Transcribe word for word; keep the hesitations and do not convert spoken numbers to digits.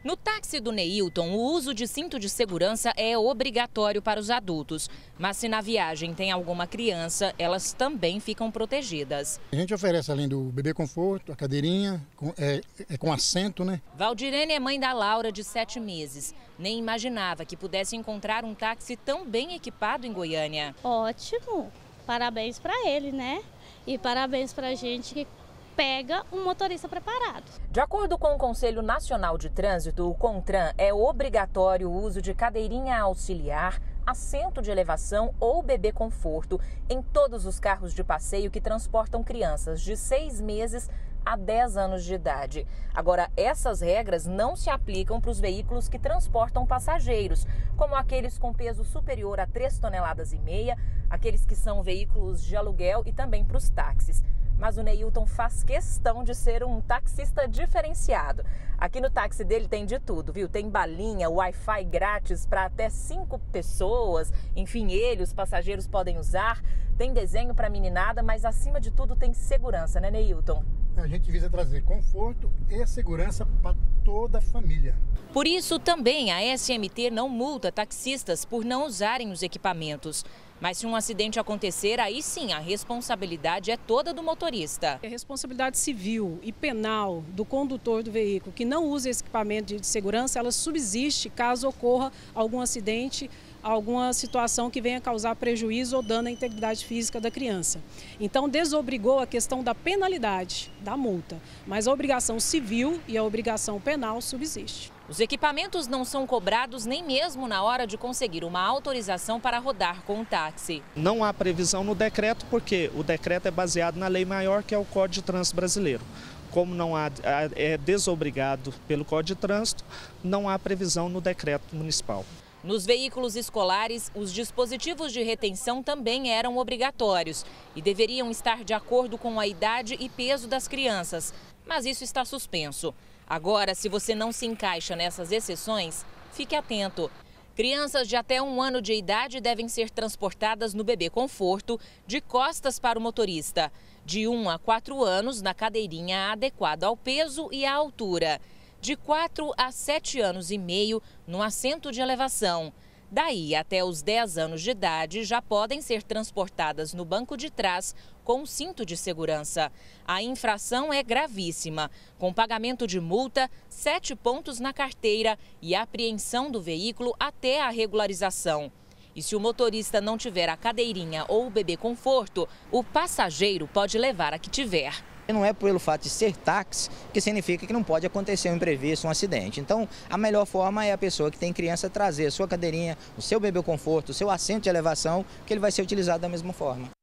No táxi do Neilton, o uso de cinto de segurança é obrigatório para os adultos. Mas se na viagem tem alguma criança, elas também ficam protegidas. A gente oferece, além do bebê conforto, a cadeirinha, com, é, é com assento, né? Valdirene é mãe da Laura, de sete meses. Nem imaginava que pudesse encontrar um táxi tão bem equipado em Goiânia. Ótimo! Parabéns para ele, né? E parabéns para a gente que pega um motorista preparado. De acordo com o Conselho Nacional de Trânsito, o CONTRAN, é obrigatório o uso de cadeirinha auxiliar, assento de elevação ou bebê conforto em todos os carros de passeio que transportam crianças de seis meses a dez anos de idade. Agora, essas regras não se aplicam para os veículos que transportam passageiros, como aqueles com peso superior a três toneladas e meia, aqueles que são veículos de aluguel e também para os táxis. Mas o Neilton faz questão de ser um taxista diferenciado. Aqui no táxi dele tem de tudo, viu? Tem balinha, Wi-Fi grátis para até cinco pessoas. Enfim, ele, os passageiros podem usar. Tem desenho para meninada, mas acima de tudo tem segurança, né, Neilton? A gente visa trazer conforto e segurança para toda a família. Por isso, também a S M T não multa taxistas por não usarem os equipamentos. Mas se um acidente acontecer, aí sim a responsabilidade é toda do motorista. A responsabilidade civil e penal do condutor do veículo que não usa esse equipamento de segurança, ela subsiste caso ocorra algum acidente, alguma situação que venha causar prejuízo ou dano à integridade física da criança. Então desobrigou a questão da penalidade, da multa, mas a obrigação civil e a obrigação penal subsiste. Os equipamentos não são cobrados nem mesmo na hora de conseguir uma autorização para rodar com o táxi. Não há previsão no decreto porque o decreto é baseado na lei maior, que é o Código de Trânsito Brasileiro. Como não há, é desobrigado pelo Código de Trânsito, não há previsão no decreto municipal. Nos veículos escolares, os dispositivos de retenção também eram obrigatórios e deveriam estar de acordo com a idade e peso das crianças. Mas isso está suspenso. Agora, se você não se encaixa nessas exceções, fique atento. Crianças de até um ano de idade devem ser transportadas no bebê conforto, de costas para o motorista. De um a quatro anos, na cadeirinha adequada ao peso e à altura. De quatro a sete anos e meio, no assento de elevação. Daí até os dez anos de idade já podem ser transportadas no banco de trás com cinto de segurança. A infração é gravíssima, com pagamento de multa, sete pontos na carteira e apreensão do veículo até a regularização. E se o motorista não tiver a cadeirinha ou o bebê conforto, o passageiro pode levar a que tiver. Não é pelo fato de ser táxi que significa que não pode acontecer um imprevisto, um acidente. Então, a melhor forma é a pessoa que tem criança trazer a sua cadeirinha, o seu bebê conforto, o seu assento de elevação, que ele vai ser utilizado da mesma forma.